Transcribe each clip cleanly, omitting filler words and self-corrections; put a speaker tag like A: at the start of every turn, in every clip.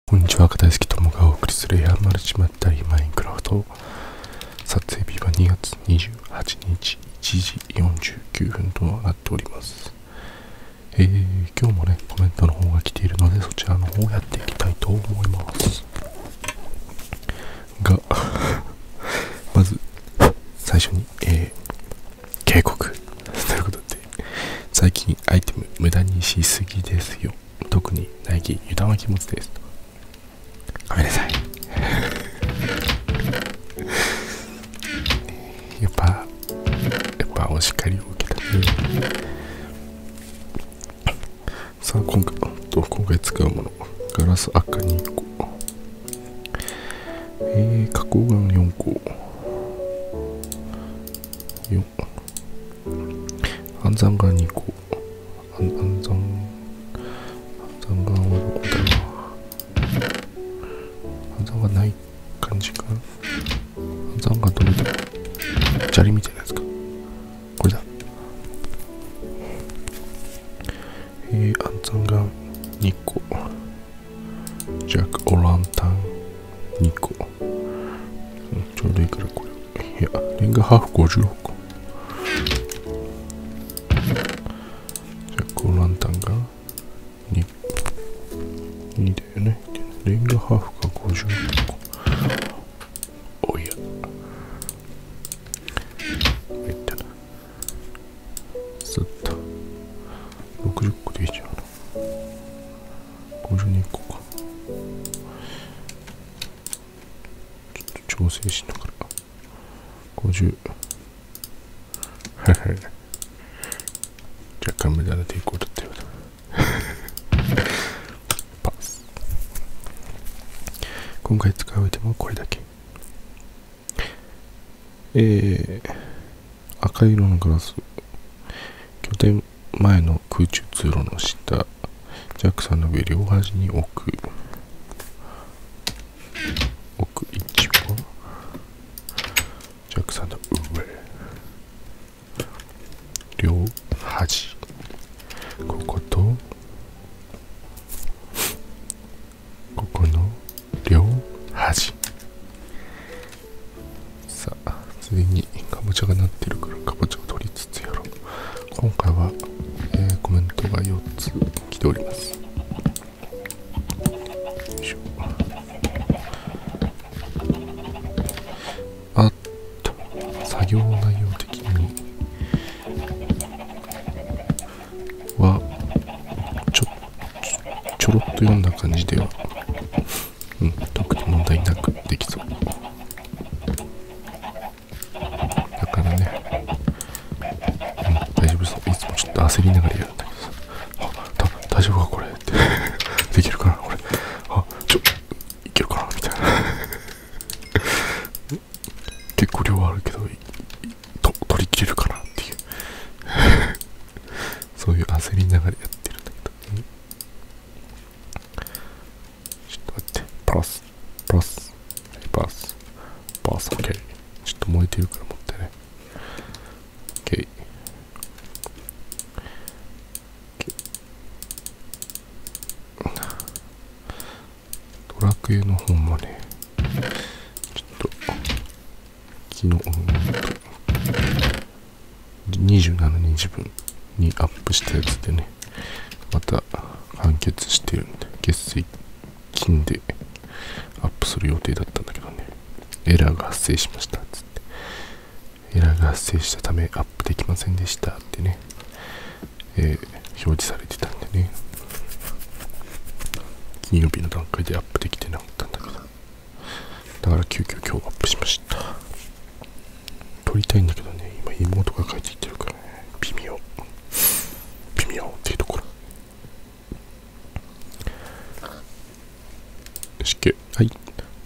A: こんにちは、大好き友がお送りするやんまるちまったりマインクラフト。撮影日は2月28日1時49分となっております。今日もね、コメントの方が来ているので、そちらの方をやっていきたいと思いますがまず最初に、警告ということで、最近アイテム無駄にしすぎですよ。特に苗木油断は禁物です。ごめんなさいやっぱお叱りを受けたね。さあ今回使うもの、ガラス赤2個、花崗岩4個、安山岩2個、安山岩はどこだろう。安山がない感じかな。安山がどれだ、砂利みたいなやつか、これだ。安山が2個、ジャックオランタン2個、ちょうどいいからこれ、いやレンガハーフ56個、ジャックオランタンが2だよね。レンガハーフが56個、おやいったな。ずっと60個でいいじゃん。52個か。ちょっと調整しながら50若干無駄な抵抗だったようだパス。今回使うアイテムはこれだけ。赤色のガラス、拠点前の空中通路の下、ジャックさんの上両端に置く位置はジャックさんの上両端、こことここの両端。さあ次にかぼちゃがなってるから、かぼちゃを取りつつやろう。今回は、コメントが4つ来ております。よいしょ。あっと、作業内容的にはちょろっと読んだ感じでは、特に問題なくできそう。だからね、大丈夫そう。いつもちょっと焦りながらやるんだけどさ、大丈夫かこれってできるかなこれ、いけるかなみたいな結構量あるけど取り切れるかなっていうそういう焦りながらやってるんだけど、ちょっと待って、パス OK。 ちょっと燃えてるから持ってね。 OK。ドラクエの方もね、ちょっと昨日27日分にアップしたやつでね、また完結してるんで、月水金でアップする予定だったんだけどね、エラーが発生しましたっつって、エラーが発生したためアップできませんでしたってね、表示されてたんでね、金曜日の段階でアップできてなかったんだけど、だから急遽今日アップしました。撮りたいんだけどね、今妹が帰ってきてるからね、微妙っていうところ。よし、はい。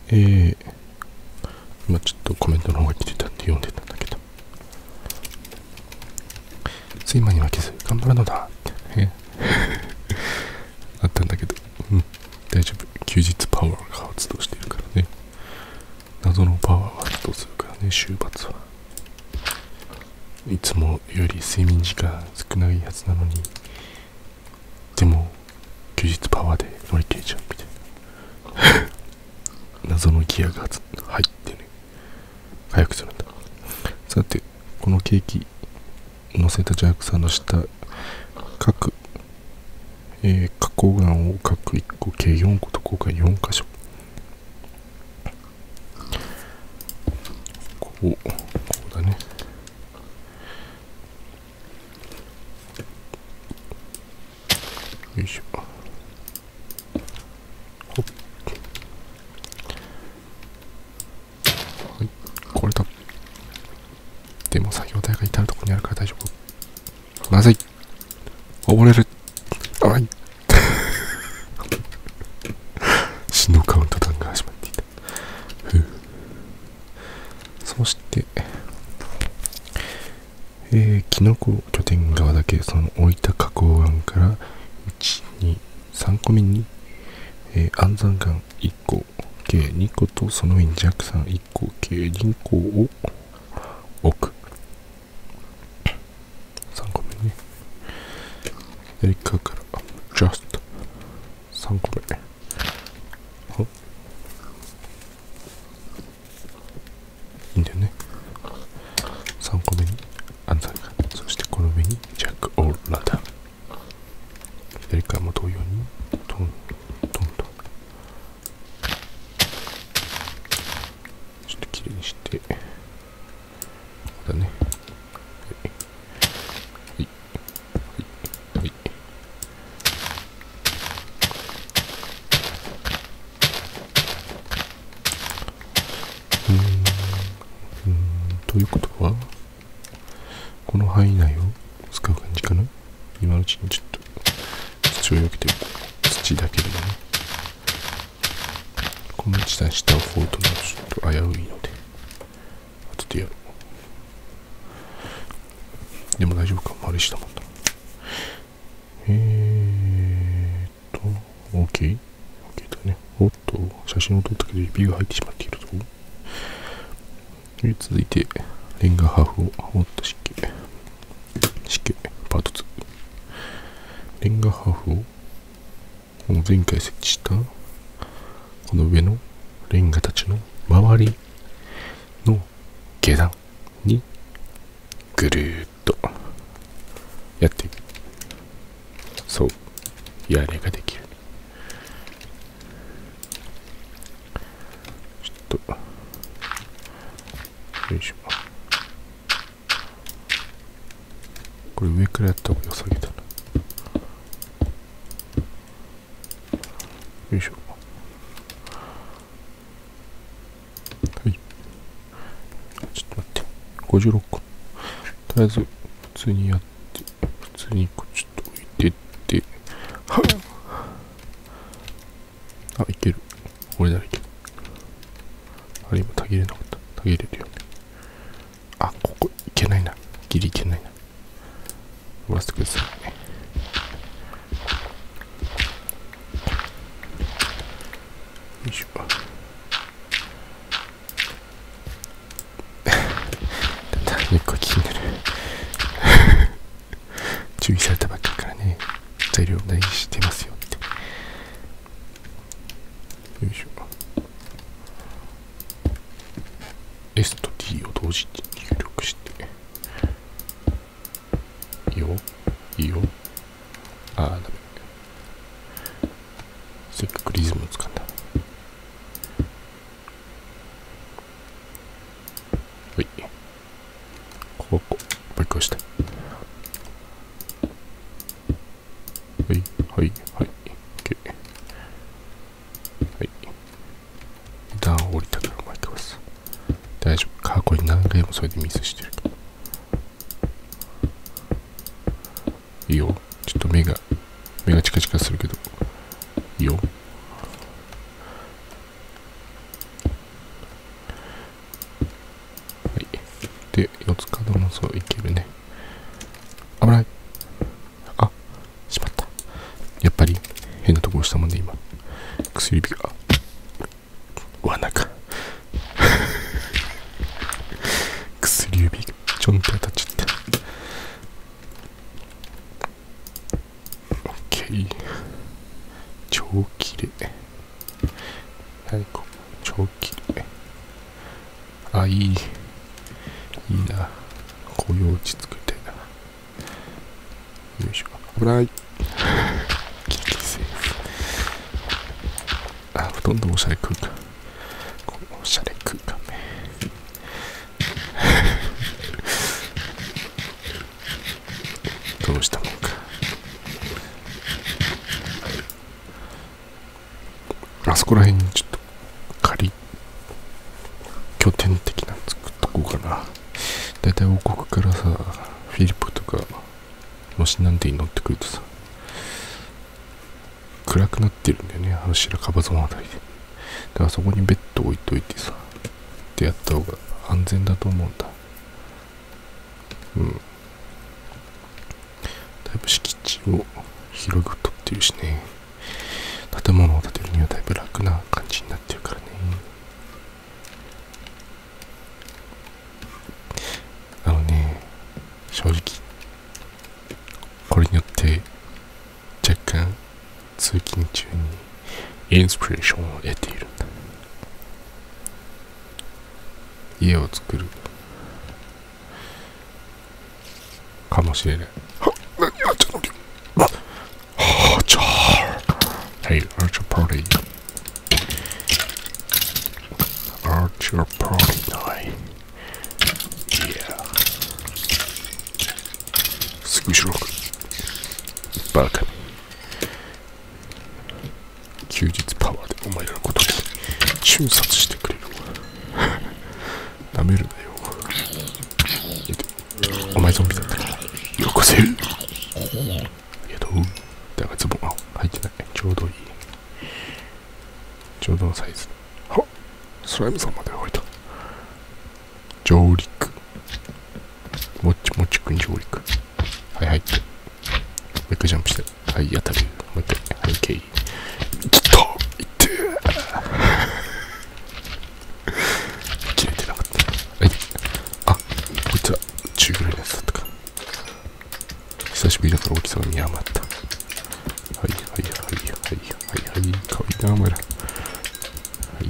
A: 今ちょっとコメントの方が来てたんで読んでたんだけど、睡魔に負けず頑張るのだってあったんだけど、大丈夫。休日パワーが発動しているからね。謎のパワーが発動するからね、週末はいつもより睡眠時間少ないはずなのに、でも休日パワーで乗り切れちゃうみたいな謎のギアが入ってね、速くするんだ。さて、このケーキ乗せたジャークさんの下、各、加工岩を各1個計4個と交換4箇所。こうだね。よいしょ。ほっ。はい、これだ。でも作業台が至るところにあるから大丈夫。まずい。溺れる。あい。死のカウントダウンが始まっていた。そして、キノコ拠点側だけその置いた加工岩から1、2、3個目に、安山岩1個計2個とその上に弱酸1個計2個を置く。3個目ね。左側から just 3個目。いいんだよね。3個目に安山岩、そしてこの上にジャック・オール・ランダー。左側も同様にトントンとちょっときれいにして、ここだね。はいはいはいはい。ということはこの範囲内を使う感じかな。今のうちにちょっと土を避けておこう。土だけでもね。この一段下を掘るとちょっと危ういので後でやろう。でも大丈夫か、丸石だもんな。OK だね。おっと、写真を撮ったけど指が入ってしまっているぞ。続いてレンガハーフを掘った湿気パート2。レンガハーフを前回設置したこの上のレンガたちの周りの下段にぐるーっとやっていく。そう、屋根ができる。ちょっとよいしょ。これ上からやった方が良さげだな。よいしょ。はい。ちょっと待って。56個。とりあえず、普通にやって、普通にこうちょっと置いてって、はっ、あ、いける。これならいける。あれ、今、たぎれなかった。たぎれるよね。あ、ここ、いけないな。ギリいけないな。終わらせてくださいね。よいしょ。だんだん根っこが気になる。注意されたばっかりからね、材料大事にしてますよって。よいしょ。S と D を同時に入力して。いいよ。いいよ。ああ、ダメ。せっかくリズムをつかんだ。はい。ここ、もう一個したい。はい、はい、はい。OK。はい。段を降りたからもう一回押す。大丈夫。過去に何回もそれでミスしてる。いいよ。ちょっと目がチカチカするけど。いいよ。はい。で、四つ角もそういけるね。危ない。あ、しまった。やっぱり変なところしたもんね、今。薬指が。罠か。薬指がちょんって当たっちゃった。OK。超綺麗。何こう超綺麗。あ、いいな。こういうお家作りたいな。よいしょ。危ない。ギリセーフ。あ、ほとんどおしゃれ空間。おしゃれ空間ね。どうしたもんか。あそこら辺にちょっと仮拠点的なの作っとこうかな。だいたい王国からさ、フィリップとかもしなんてに乗ってくるとさ、暗くなってるんだよね、あの白樺園あたりで。だからそこにベッド置いといてさ、ってやった方が安全だと思うんだ。うん。だいぶ敷地を広く取ってるしね。建物を建てるにはだいぶ楽な感じになってるからね。正直これによって若干通勤中にインスピレーションを得ているんだ。家を作るかもしれない。は、何やってんの？はあ、じゃあ、Hey, Archer Party. Archer Party night. Yeah. すぐ後ろバカに。休日パワーでお前らのことに瞬殺してくれる。なめるなよ。お前ゾンビだったらよこせ。ありがとう。だがズボンは履いてない。ちょうどいい。ちょうどのサイズ。はっ、スライムさんまで降りた。上陸。もちもちくん上陸。はいはい。もう一回ジャンプして。はい、当たる。もう一回。はい、OK。きっといって切れてなかった。はい。あ、こいつは中ぐらいのやつだったか。久しぶりだから大きさが見余った。はいはいはいはいはいはい。かわいいなお前ら。はい。あ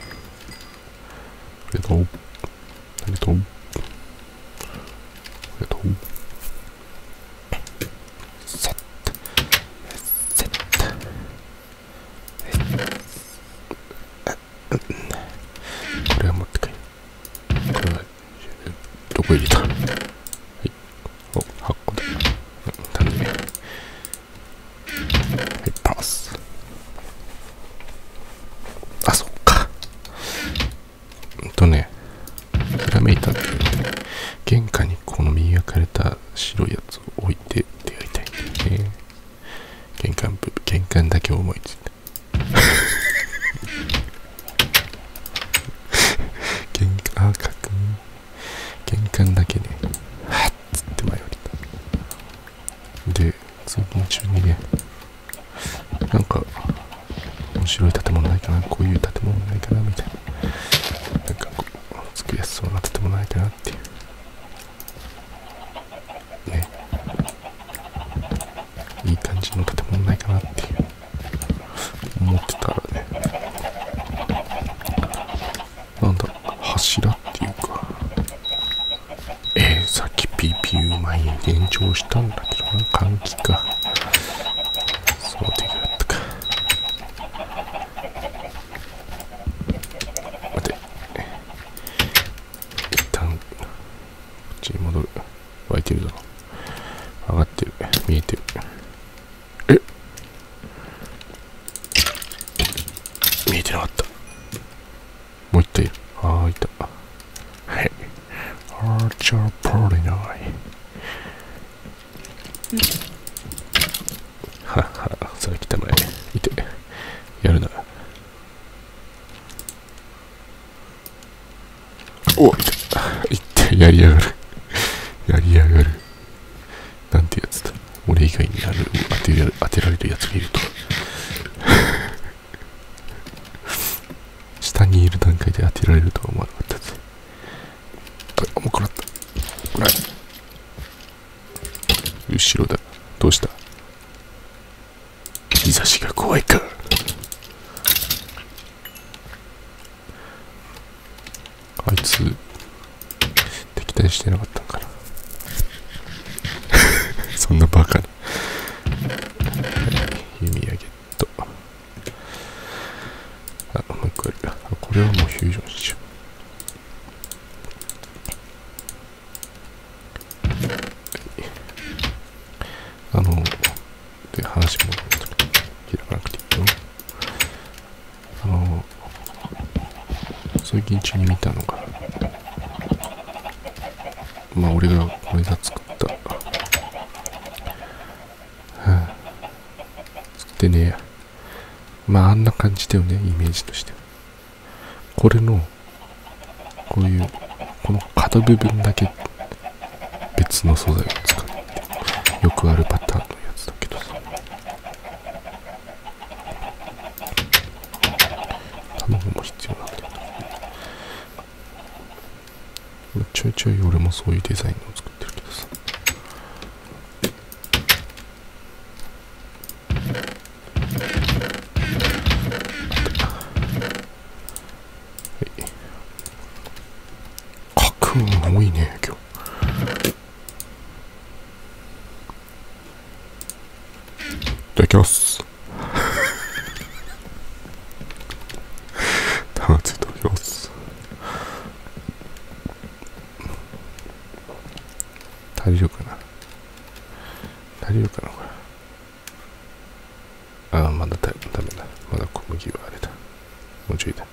A: りがとう。ありがとう。ありがとう。これは持って帰る。これはどこ入れた？はい。お、箱だ。頼むね。はい、パス。あ、そっか。ひらめいたっていうので、玄関にこの磨かれた白いやつを置いてってやりたいんだよね。玄関だけ思いついた。玄関だけね、はっつって前降りた。で、通勤中にね、なんか面白い建物ないかな、こういう建物ないかなみたいな、なんかこう作りやすそうな建物ないかなっていうね、いい感じの建物ないかなっていう思ってたらね、なんだろう、柱っていうか、さっき PPU 前に延長したんだけどな、換気か。その手があったか。待て。一旦、こっちに戻る。湧いてるだろ。上がってる。見えてる。え？見えてなかった。もう一体いる。ああ、いた。はい。Archer Party night。はっは、さあ来たまえ。見て。やるな。おっ、いってやりやがる。やりやがる。なんてやつだ。俺以外に当てられるやつがいると。下にいる段階で当てられるとは思わなかったぜ。あ、もう食らった。これ。後ろだ。どうした？日差しが怖いか。 あいつ敵対してなかったんかなそんなバカな弓矢ゲット。あ、もう一個ある。これはもうフュージョンしよう。で、話も開かなくていいよ。最近中に見たのが、まあ俺がこれが作った、作ってねえや。まああんな感じだよね、イメージとして。これの、こういう、この角部分だけ別の素材を使って、よくあるパターンのやつだけどさ。卵も必要なんだよ。ちょいちょい俺もそういうデザインを作ってるけどさ。角多いね今日。いただきます。玉ついておきます。足りるかなこれ。まだダメだ。まだ小麦はあれだ。もうちょいだ。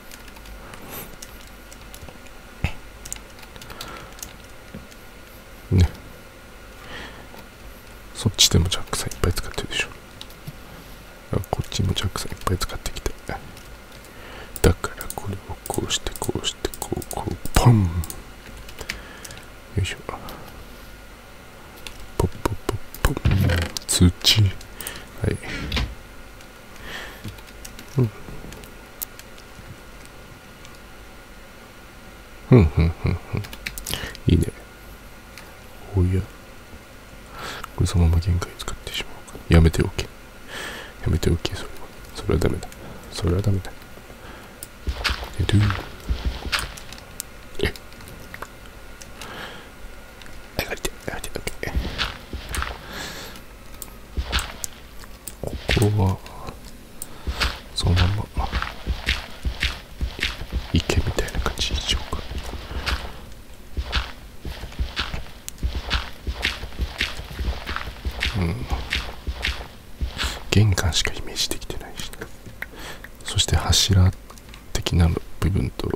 A: ね。そっちでもジャックさんいっぱい使ってるでしょ。こっちもジャックさんいっぱい使ってきて。だからこれをこうしてこうしてこうポン。よいしょ。ポッポッポッポン。土。はい。いいね。おや。これそのまま限界使ってしまうか。やめておけ、それはダメだ。ここはそのまま池みたいな感じにしようか。玄関しかイメージできてないし、ね、そして柱的な部分と、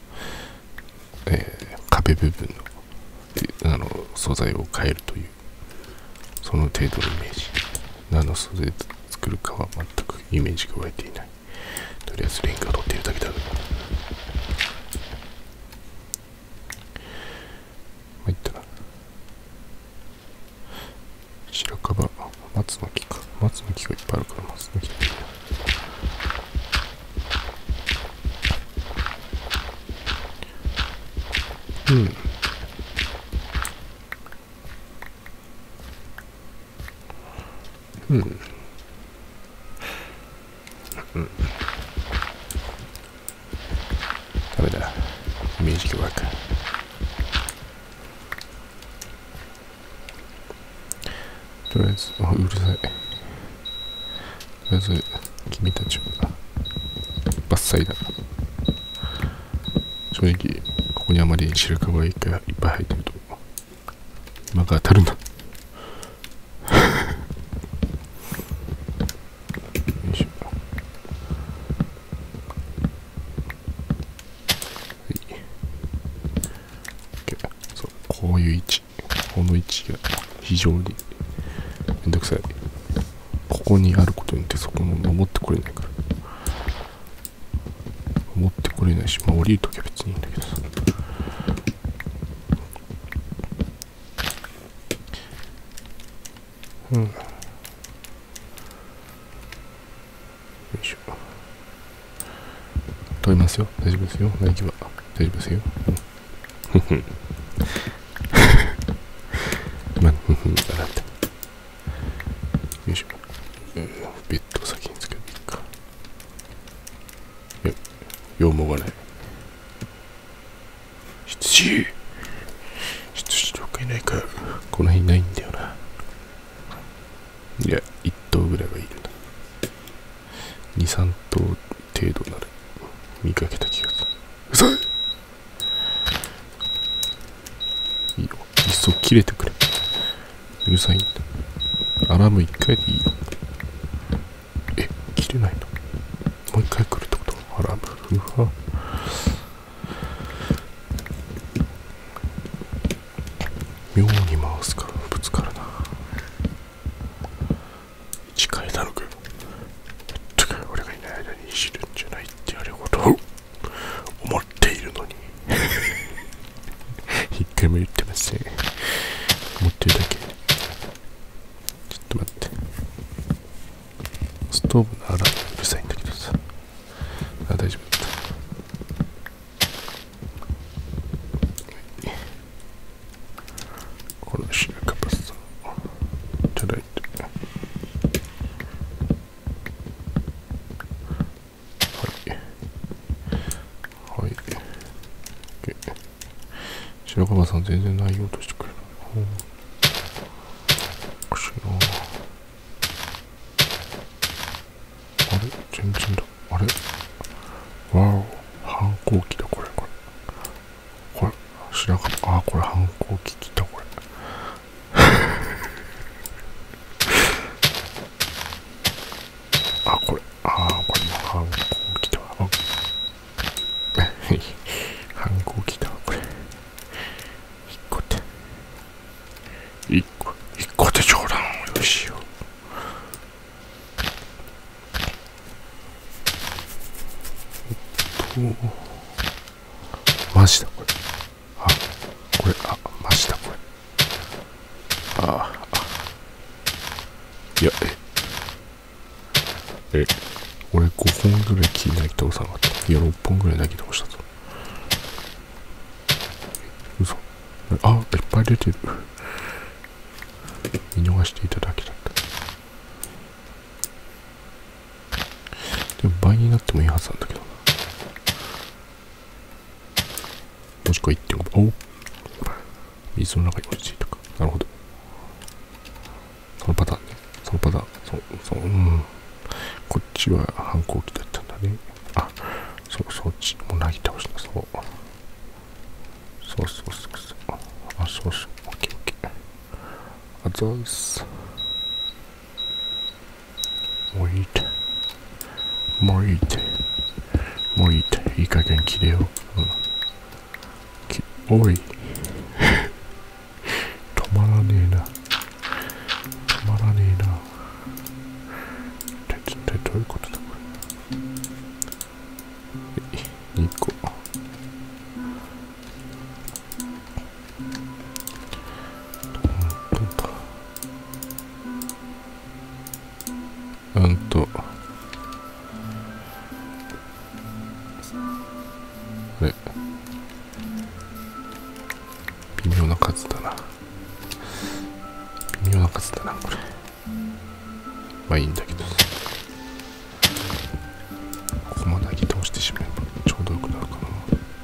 A: 壁部分の素材を変えるというその程度のイメージ。何の素材で作るかは全くイメージが湧いていない。とりあえずレンガを取っているだけだ。参ったな。白樺、松の木か。松の木がいっぱいあるから松の木がいいな。ダメだ。イメージが湧く。とりあえず、うるさい。とりあえず、君たちは伐採だ。正直、ここにあまり白樺がいっぱい入ってると、今が当たるな。こういう位置、この位置が非常にめんどくさい。ここにあることによってそこの登ってこれないから。登ってこれないし、まあ降りるときは別にいいんだけどさ。よいしょ。飛びますよ。大丈夫ですよ。大丈夫ですよ。今のだなって。よいしょ。ベッドを先につけていくか。羊毛がない。 しい。羊とかいないか。この辺いないんだよな。いや、1頭ぐらいはいるな。2、3頭程度なら見かけた気がする。うざい。いいよ。いっそ切れてくれ。うるさいんだ。アラーム1回でいいよ。切れないの。もう1回来るってこと？アラーム。うわ。妙にマウスがぶつかるな。1回だろく。俺がいない間にいじるんじゃないってやることを思っているのに一回も言ってません。思ってるだけ。ちょっと待って。ストーブのアラームうるさいんだけどさ。あ、大丈夫だった。このシルカパスタをいただいて、はいはい。白樺さん全然ないようとしてくれる。おかしいな。あれ全然だ。あれわお、反抗期だこれ。これ知らなかった。あ、これ反抗期来たこれ。これも反抗期だわ。反抗期だわこれ。1個で冗談をよしよう。マジだこれ。マジだこれ。いや、俺5本ぐらい切りなぎ倒さなかった。いや、6本ぐらいなぎ倒したぞ。嘘。いっぱい出てる。見逃していただけだった。でも倍になってもいいはずなんだけどな。もしくは 1.5 倍。水の中に落ち着いたか。なるほど。そのパターンね。そう、こっちは反抗期だったんだね。そっちもうなぎ倒した。そう、オッケー。あざーす。もういいって。いい加減切れよ。おい。止まらねえな。どういうことだこれ。2個。あれ微妙な数だなこれ。まあいいんだけどさ、ここまでぎ倒してしまえばちょうどよくなるかな。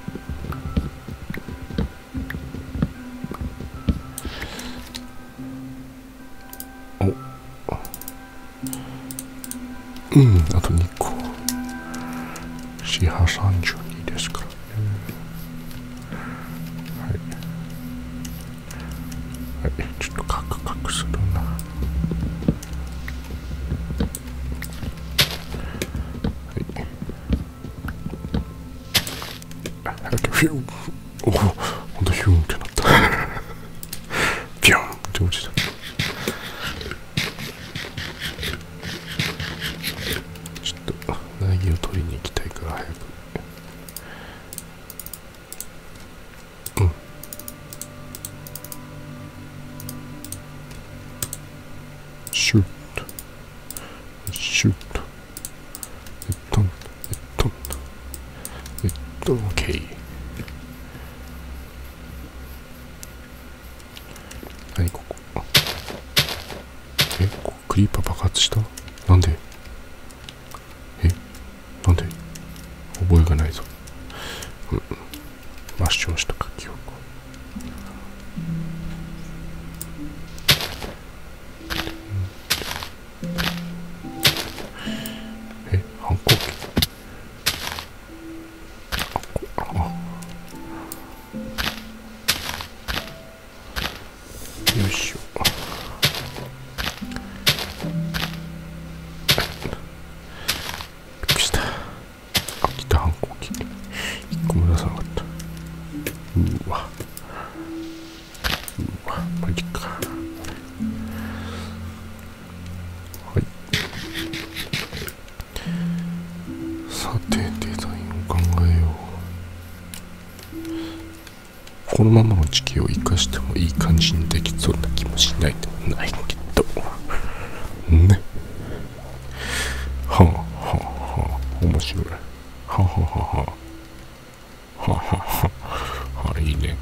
A: あと2個。4波32ですからね。はい、ちょっとカクカクするな。フィュン。ほんとヒュンってなった。ピュンって落ちた。ちょっと苗木を取りに行きたいから早く。シュッオッケー。何ここ。ここクリーパー爆発した？なんで？なんで？覚えがないぞ。 抹消したか記憶。反抗期。よいしょ。びっくりした。来た反抗期。1個も出さなかった。うわマジか。はい。さてデザインを考えよう。このままの地形を生かしてもいい感じにできそうな気もしないでもないけどね。はあはあはあ、面白い。はあはあはあはあはあはあ、あ、いいね。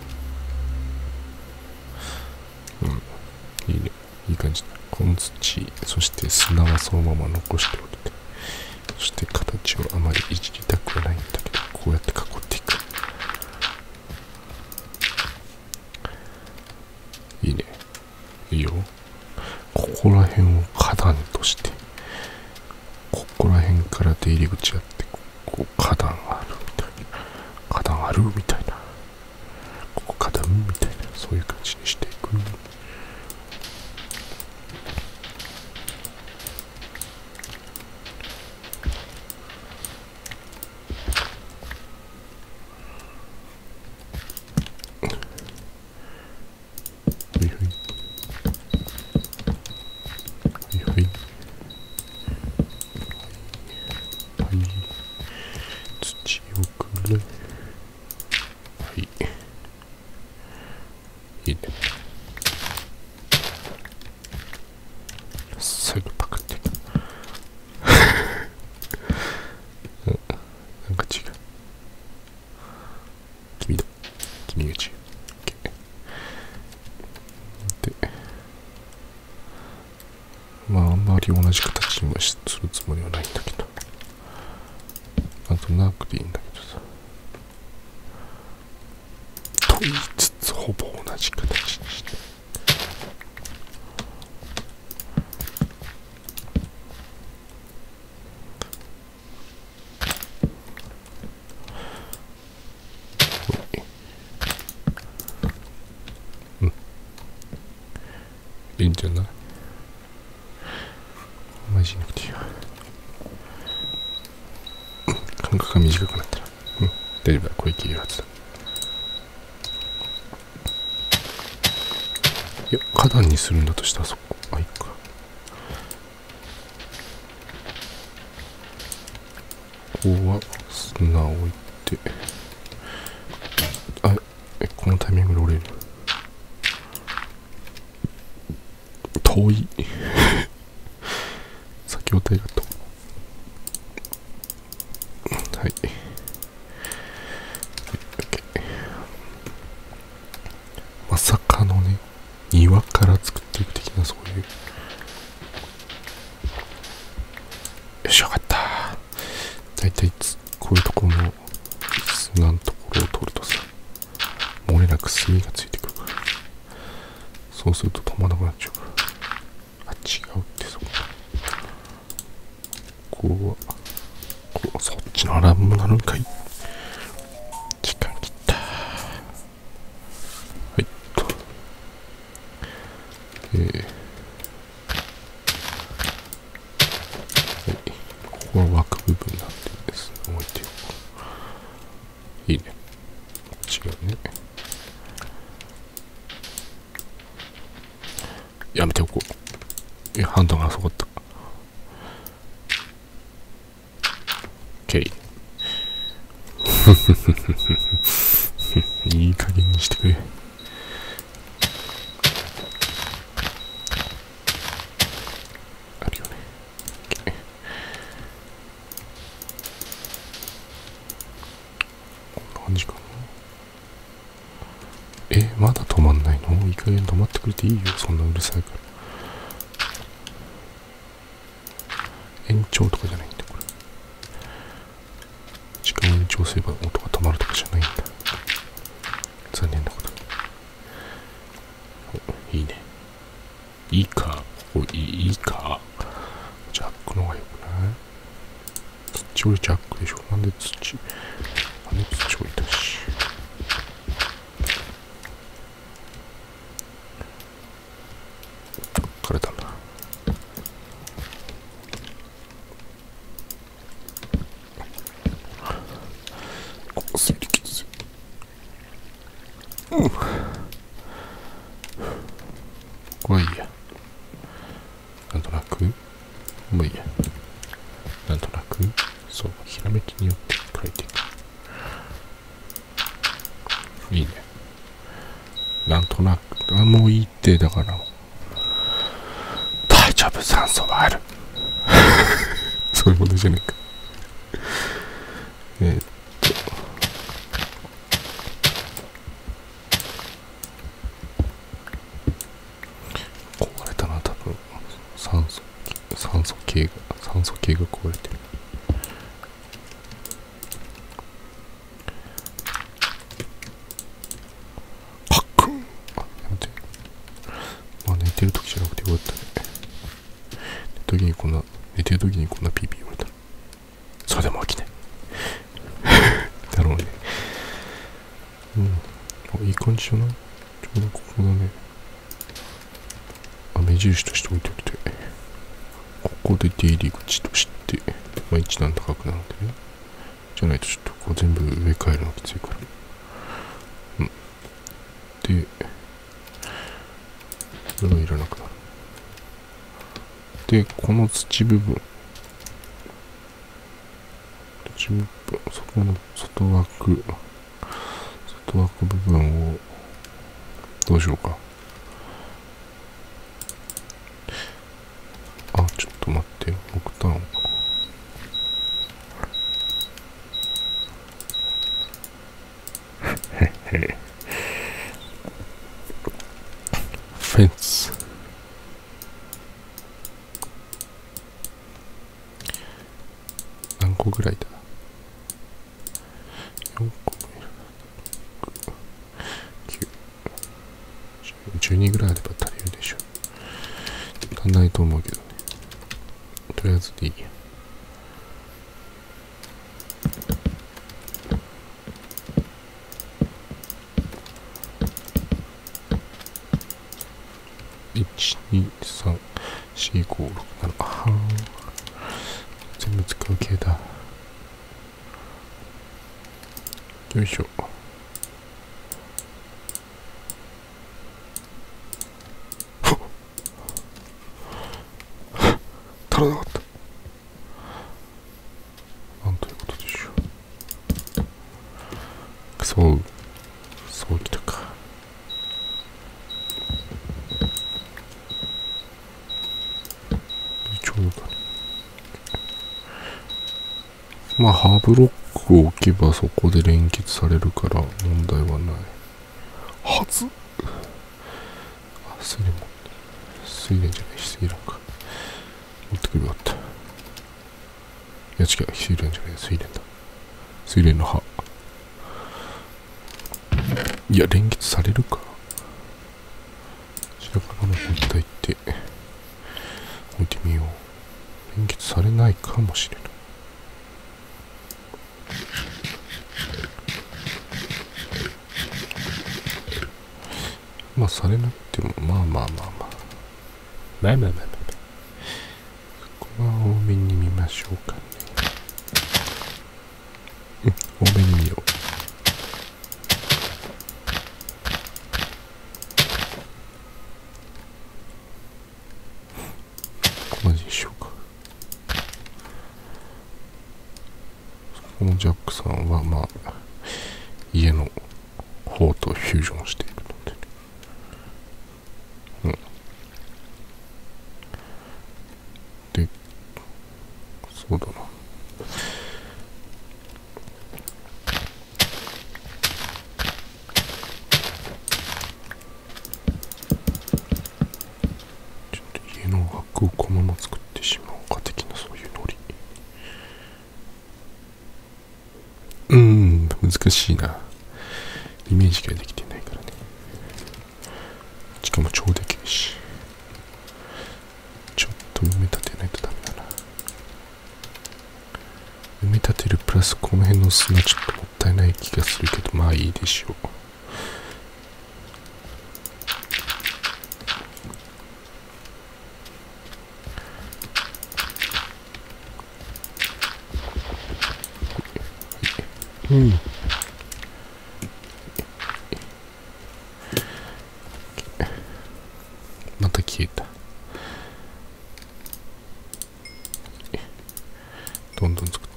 A: いいね、いい感じだ。この土、そして砂はそのまま残しておいて、そして形をあまりいじりたくはないんだけど、こうやって囲っていく。いいね、いいよ。ここら辺を花壇として、ここら辺から出入り口あって、ここ花壇あるみたいな、花壇あるみたいな、ここ花壇みたいな、そういう感じにしていく。最後パクってなんか違う。君が違う。で、まああんまり同じ形にはするつもりはないんだけど、なんとなくでいいんだけどさ、と言いつつほぼ同じ形にして、いいんじゃない？マジなくていいよ。間隔が短くなったら、大丈夫だ。これいけるはずだ。いや、花壇にするんだとしたらそこ、いいか。ここは砂を置いて、このタイミングで折れる。遠い先ほどありがとう。はい、まさかのね、庭から作っていく的な、そういう。よし、よかった。だいたいこういうところの砂のところを取るとさ、漏れなく炭がついてくるから、そうすると止まらなくなっちゃうから。違うって。そこはそっちのアラームもなるんかい。時間切った。はいと、ここは枠部分なんでですね、置いておこう。いいね。違うね。やめておこう。判断が遅かった。OK。いい加減にしてくれ。あるよね。こんな感じかな。まだ止まんないの？いい加減止まってくれていいよ。そんなうるさいから。延長とかじゃないんだ、これ。時間延長すれば音が止まるとかじゃないんだ。 土置いたし。枯れたな。ここ水力ここはいいや。なんとなくもういいや。なんとなくそう、ひらめきによって書いていく。いいね。なんとなくもういいって。だから大丈夫、酸素はある。そういうことじゃないか。壊れたな、多分。酸素系が壊れてる。パックン。やめて。寝てる時じゃなくてよかったね。寝てる時にこんなピーピー言われたらそれでも起きないだろうね。いい感じじゃない？ちょうどここだね。目印として置いておいて、ここで出入り口として、一段高くなるんでね。じゃないとちょっとこう全部植え替えるのきついから。で、これがいらなくなる。で、この土部分、そこの外枠部分をどうしようか。ちょっと待ってよ。木炭フェンス何個ぐらいだ。4個もいる。9、12ぐらいあれば足りるでしょ。足んないと思うけどね。とりあえずでいいや。1、2、3、4、5、6、7。全部使う系だ。よいしょ。足らなかった。なんということでしょう。そうきたか。ちょうどだね。ハーブロックを置けばそこで連結されるから問題はないはず。水蓮じゃない、水蓮か。持ってくるよかった。いや違う、水蓮じゃない、水蓮だ。水蓮の葉。いや、連結されるか。白からの本体って置いてみよう。連結されないかもしれない。されなくてもまあここは多めに見ましょうかね。多めに見よう。ここまでにしようか。このジャックさんは家の方とフュージョンしているので、で、そうだな。ちょっと家の枠をこのまま作ってしまおうか的な、そういうノリ。難しいな。イメージができてないからね。しかも超でけえし、ちょっと埋め立てないとダメだな。埋め立てるププラスこの辺の砂ちょっともったいない気がするけど、まあいいでしょう。うん。また消えた。どんどん作って。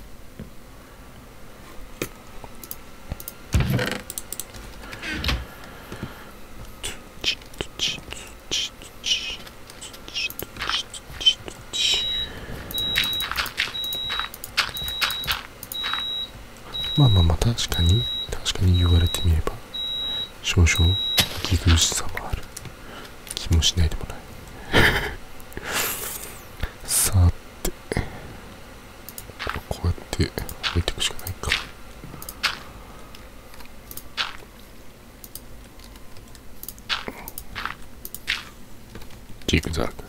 A: まあまあまあ、確かに言われてみれば少々息苦しさもある気もしないでもない。さて、こうやって置いていくしかないか。ジグザグ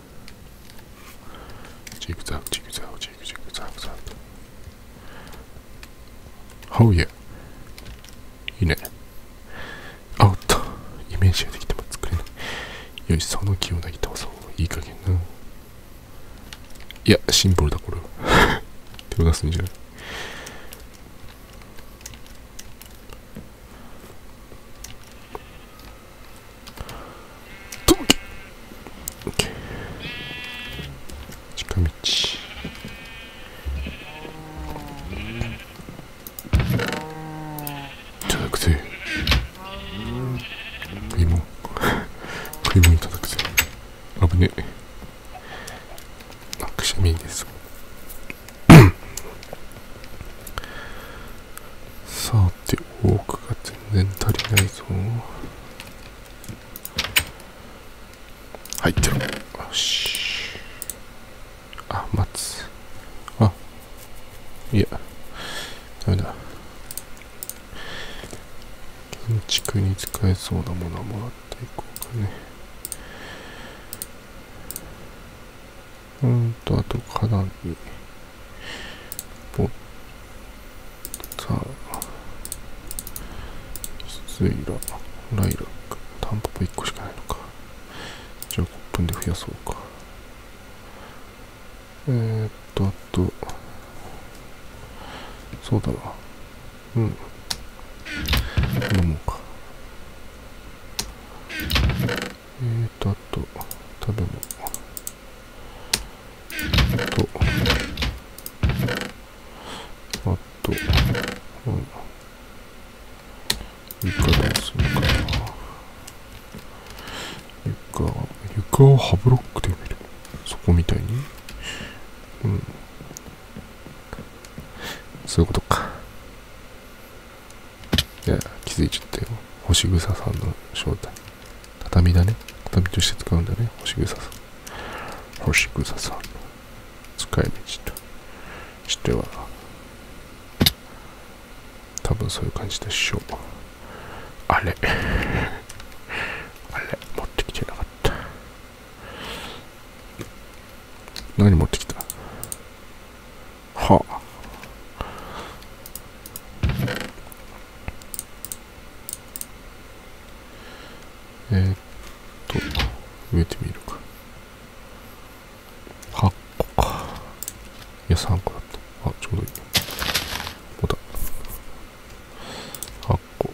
A: ジグザグジグザグジグジグザグザグ。Oh yeah。いいね。あおっと、イメージができても作れない。よし、その気をなぎ倒そう。いい加減な。いや、シンプルだ、これは。手を出すんじゃない。オッケー。近道。いただくぜ。食いもんいただくぜ。危ねえ。くしゃみです。さて、多くが全然足りないぞ。入ってろ。よし。あ、待つ。あ、いや、ダメだ。建築に使えそうなものはもらっていこうかね。あと花火、ボッタ、スイラ、ライラック、タンポポ1個しかないのか。じゃあコップンで増やそうか。あと、そうだな。うん。こんなもんか。あと、食べ物。床どうするかな。床をハブロックで埋める。そこみたいに。うん。そういうことか。いや、気づいちゃったよ。星草さんの正体。畳だね。畳として使うんだね。星草さん。星草さんの使い道としては、多分そういう感じでしょう。あれ持ってきてなかった。何持ってきた。はあ。植えてみるか。8個か。いや、3個だった。あ、ちょうどいい。ここだ。8個。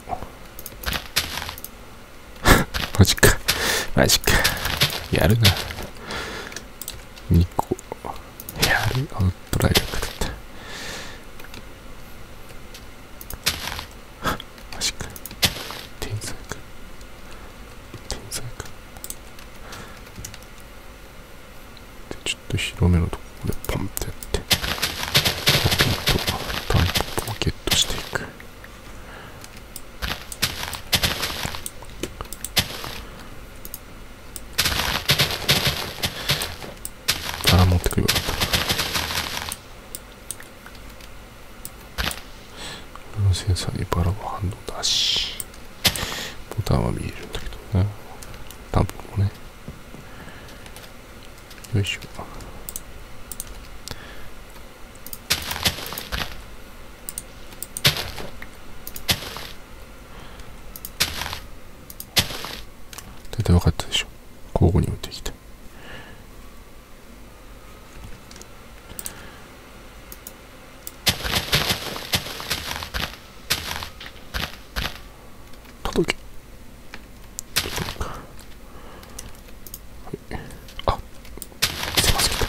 A: マジか。やるな。2個。やる。アウトライダーだった。マジか。天才か。で、ちょっと広めのところでポンってやって、タンポポをゲットしていく。バラ持ってくればよかった。俺のセンサーにバラは反応だし、ボタンは見えるんだけどな。タンポポね。よいしょ。 分かったでしょ。交互に置いてきて。届け。あ、すいません。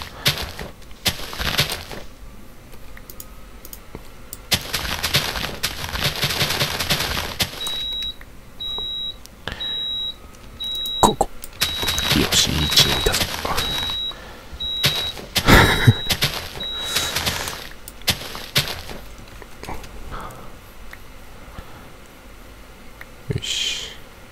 A: ここ。よし、いいチームだぞ。よし。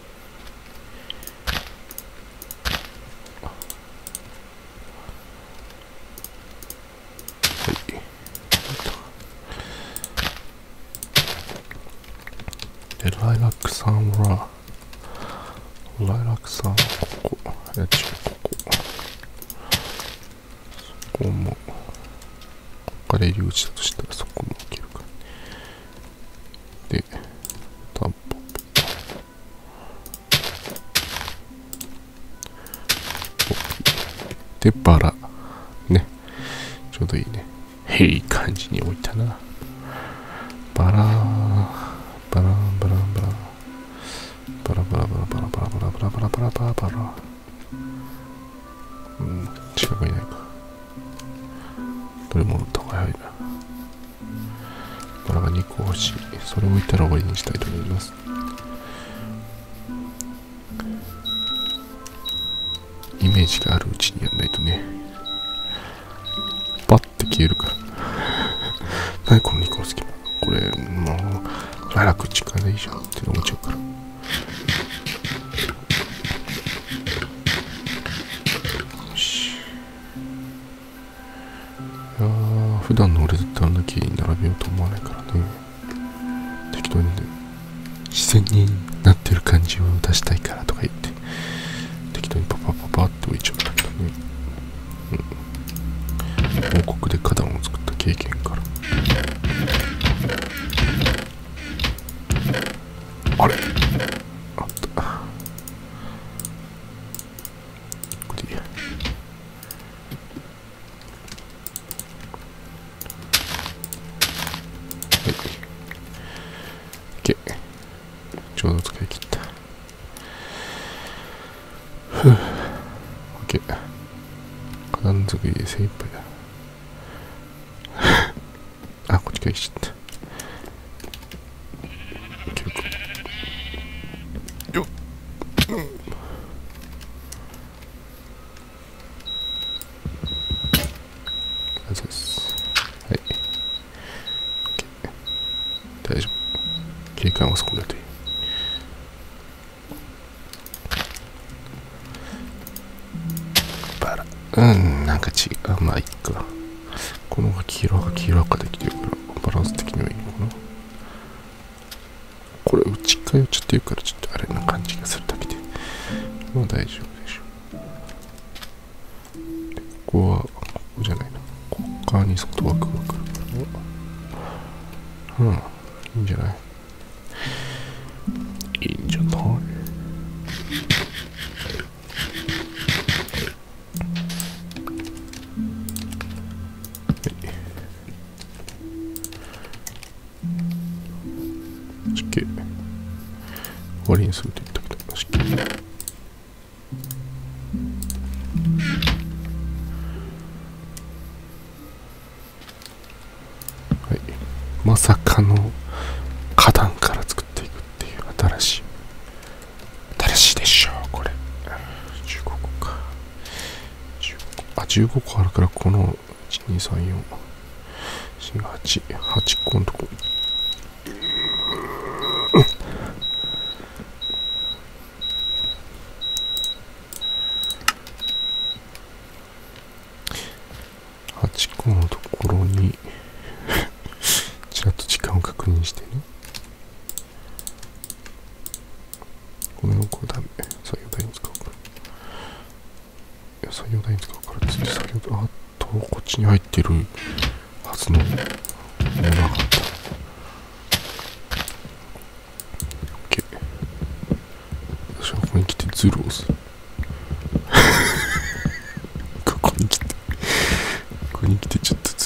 A: で、ライラックさんはここ。ここも、ここから入り口だとしたらそこもいけるか。で、タンポポ。で、バラ。ね。ちょうどいいね。いい感じに置いたな。バラバラバラバラバラバラバラバラバラバラバラバラバラバラバラ。近くにないか。どれも打った方が早いな。バラが2個欲しい。それを置いたら終わりにしたいと思います。イメージがあるうちにやんないとね。パッて消えるから。何この2個の隙間。これ、もう、早く近いでいいじゃんって思っちゃうから。よし。いやー、普段の俺だったらあんなキーに並べようと思わないからね。適当にね、自然になってる感じを出したいからとか言って、適当にパパパパって置いちゃうんだけどね。王国で花壇を作った経験から。あれあった。これでいいや。はい。OK。ちょうど使い切った。OK。花壇作りで精一杯だ。あ、こっちから来ちゃった。よっ。そうです。はい。OK。大丈夫。警官はそこだといい。バラ。なんか違う。まあ、いっか。この黄色赤できてるから、バランス的にはいいのかな。これ、内側寄っちゃってるから、ちょっとあれな感じがするだけで。まあ、大丈夫でしょ。で、ここは、ここじゃないな。こっ側に外枠が来るから。いいんじゃない？いいんじゃない？終わりにすると言ったけど、しっかり。はい。まさかの花壇から作っていくっていう新しいでしょう、これ。15個か。15個あるから、この1、2、3、4、4、8個のとこ。8個のところにちらっと時間を確認してね。この4個はダメ。作業台に使うから。いや、作業台に使うからっつって作業台、あとこっちに入ってるはずのものなかった。OK。私はここに来てズルをする。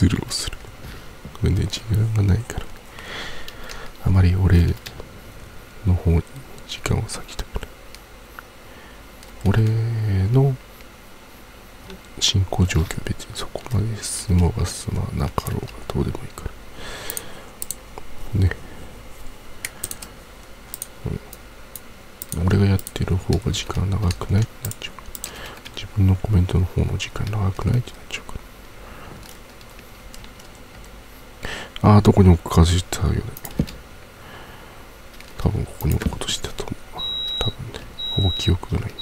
A: スルーをする。これね、時間がないから、あまり俺の方に時間を割きたくない。俺の進行状況は別にそこまで進もうが進まなかろうがどうでもいいからね。俺がやってる方が時間長くないってなっちゃう。自分のコメントの方の時間長くないってなっちゃうから。どこに置くか忘れたよね。多分ここに置くことしてたと思う。多分ね、ほぼ記憶がないんだ。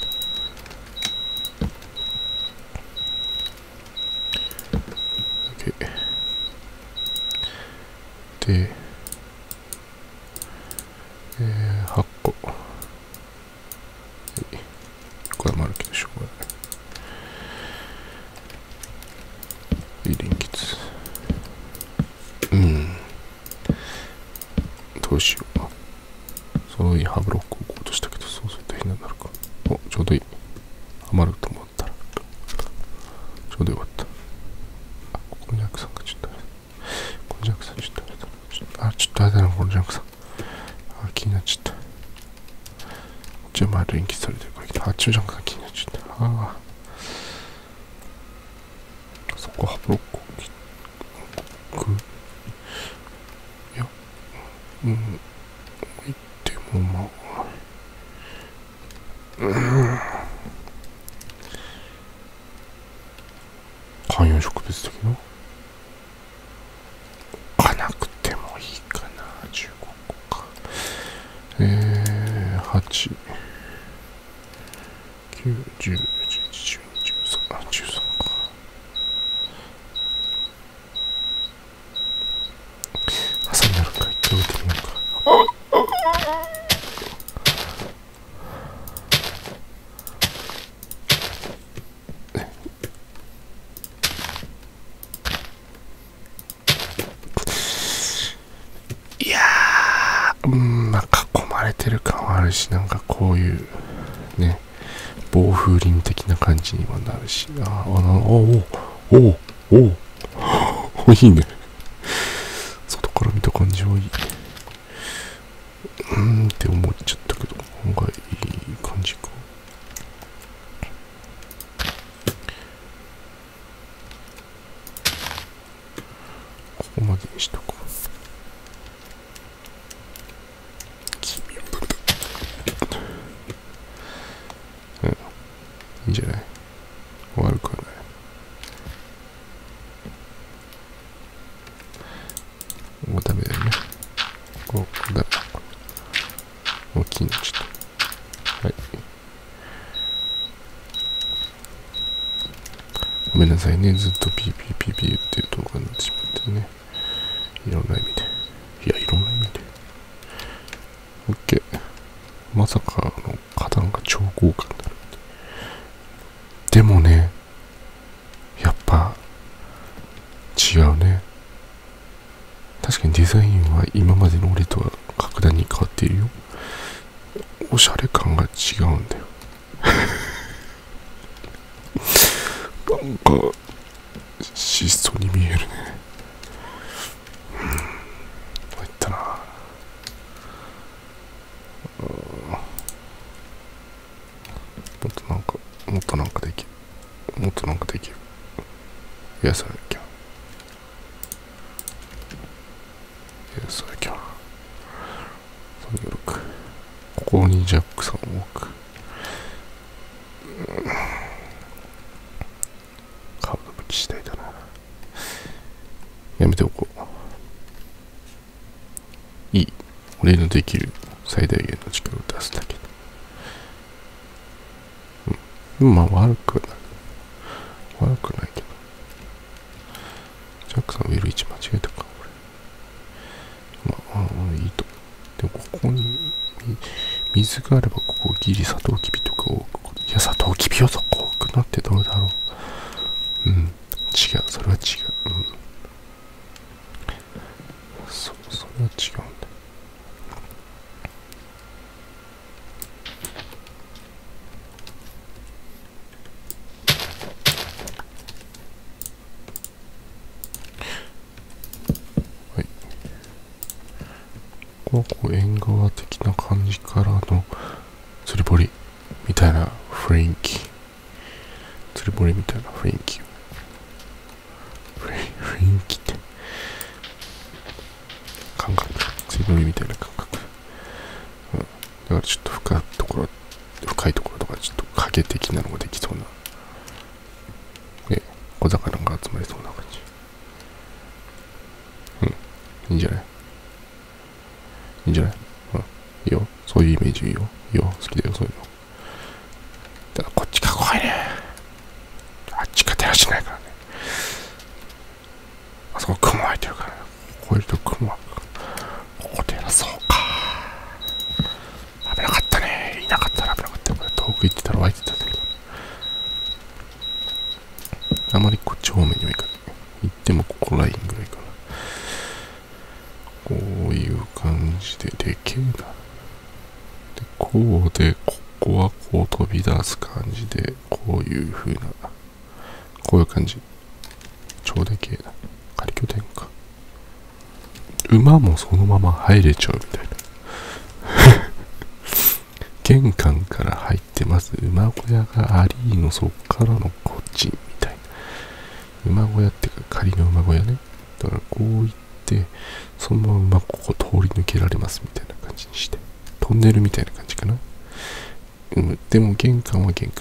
A: で、8個。1個余るけどしょうがない。連結。どうしよう。そういうハブロックを置こうとしたけど、そうすると変になるか。ちょうどいい。余ると思ったら。ちょうどよかった。このジャックさんがちょっとあれだ。このジャックさんちょっとあれだ。ちょっとあれだな、このジャックさん。気になっちゃった。こっちはまだ連結されてるから、あっちのジャックさん気になっちゃった。そこハブロックを置く。いや、置いてもまあ、観葉植物的な置かなくてもいいかな。15個か。8、9、10、11、12、13か。朝になるか、一回置いてみようか。いやー、まあ囲まれてる感はあるし、なんかこういうね、暴風林的な感じにもなるし、いいね。外から見た感じはいい。って思っちゃったけど、案外いい感じか。ここまでにしとこう。いいんじゃない？悪くはない。もうダメだよね。ダメ。もう気になっちゃった。はい。ごめんなさいね。ずっとピーピー言ってる動画になってしまってね。いろんな意味で。いろんな意味で。OK。まさかの花壇が超豪華になる。でもね、やっぱ違うね。確かにデザインは今までの俺とは格段に変わっているよ。おしゃれ感が違うんだよ。なんか質素に見えるね。入ったな。もっとなんかできる。いや、それきゃ。346。ここにジャックさんを置く。カード武器次第だな。やめておこう。いい。俺のできる最大限の力を出すだけ。まあ悪くはないけど。ジャックさんウィル1間違えたか、俺。いいと。でもここに水があれば、ここギリサトウキビとかを置くこと。いや、サトウキビをそこ置くのってどうだろう。違う、それは違う。それは違うんだ。 こう縁側的な感じからの釣り堀みたいな雰囲気、釣り堀みたいな雰囲気、雰囲気って感覚、釣り堀みたいな感覚、だからちょっと深いところとかちょっと影的なのができそうな、小魚が集まりそうな感じ。いいんじゃない？いいんじゃない？いいよ。そういうイメージいいよ。いいよ。好きだよ、そういうの。ただこっちが怖いね。あっちが照らしないからね。あそこ雲入ってるからね。こういうと雲はここ照らそうか。危なかったね。いなかったら危なかったよ。これ遠く行ってたら湧いてたんだけど。あまりこっち方面にはいかない。行ってもここラインぐらいかな。こういう感じででけえな。で、こうで、ここはこう飛び出す感じで、こういう風な、こういう感じ。超でけえな。仮拠点か。馬もそのまま入れちゃうみたいな。玄関から入ってまず馬小屋がありの、そっからのこっちみたいな。馬小屋ってか仮の馬小屋ね。だからこう行って、そのままここ通り抜けられますみたいな感じにして。トンネルみたいな感じかな。でも玄関は玄関。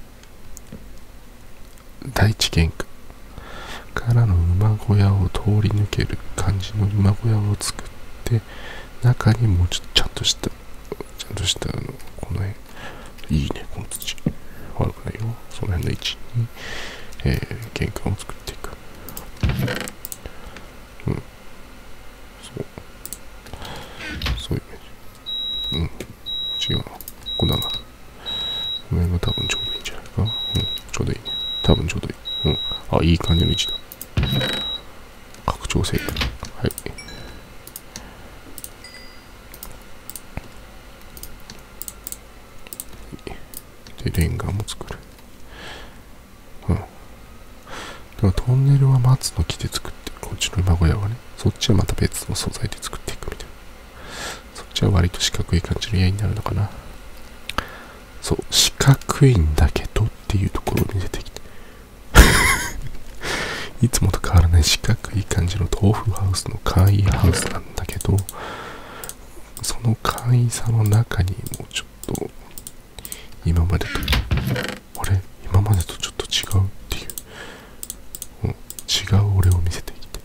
A: 第一玄関からの馬小屋を通り抜ける感じの馬小屋を作って、中にもうちょっとちゃんとしたこの辺、いいね、この土。悪くないよ。その辺の位置に、玄関を作っていく。そういうイメージ。違うな。ここだな。この辺が多分ちょうどいいんじゃないか。ちょうどいいね。多分ちょうどいい。あ、いい感じの位置だ。拡張性。はい。で、レンガも作る。だからトンネルは松の木で作って、こっちの馬小屋はね、そっちはまた別の素材で作っていくみたいな。そっちは割と四角い感じの家になるのかな。そう、四角いんだけどっていうところに出てきて。いつもと変わらない四角い感じの豆腐ハウスの簡易ハウスなんだけど、その簡易さの中にもちょっと、今までとちょっと違うっていう、違う俺を見せてきて。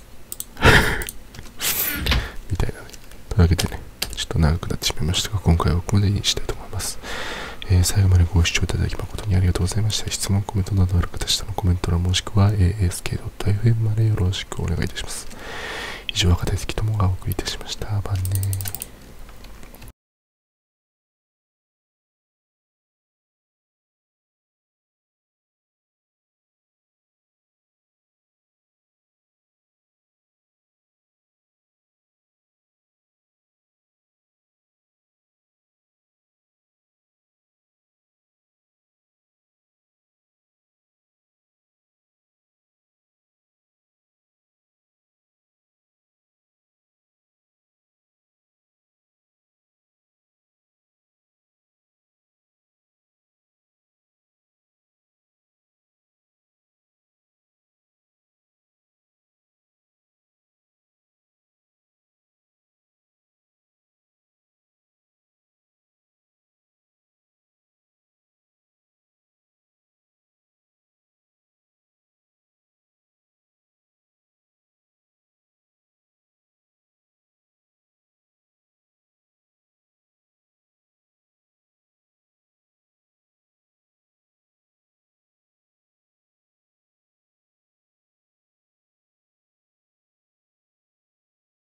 A: みたいなね。というわけでね、ちょっと長くなってしまいましたが、今回はここまでにしたいと思います。最後までご視聴いただき誠にありがとうございました。質問、コメントなどある方、下のコメント欄もしくは ask.fm までよろしくお願いいたします。以上、若手関友がお送りいたしました。晩年。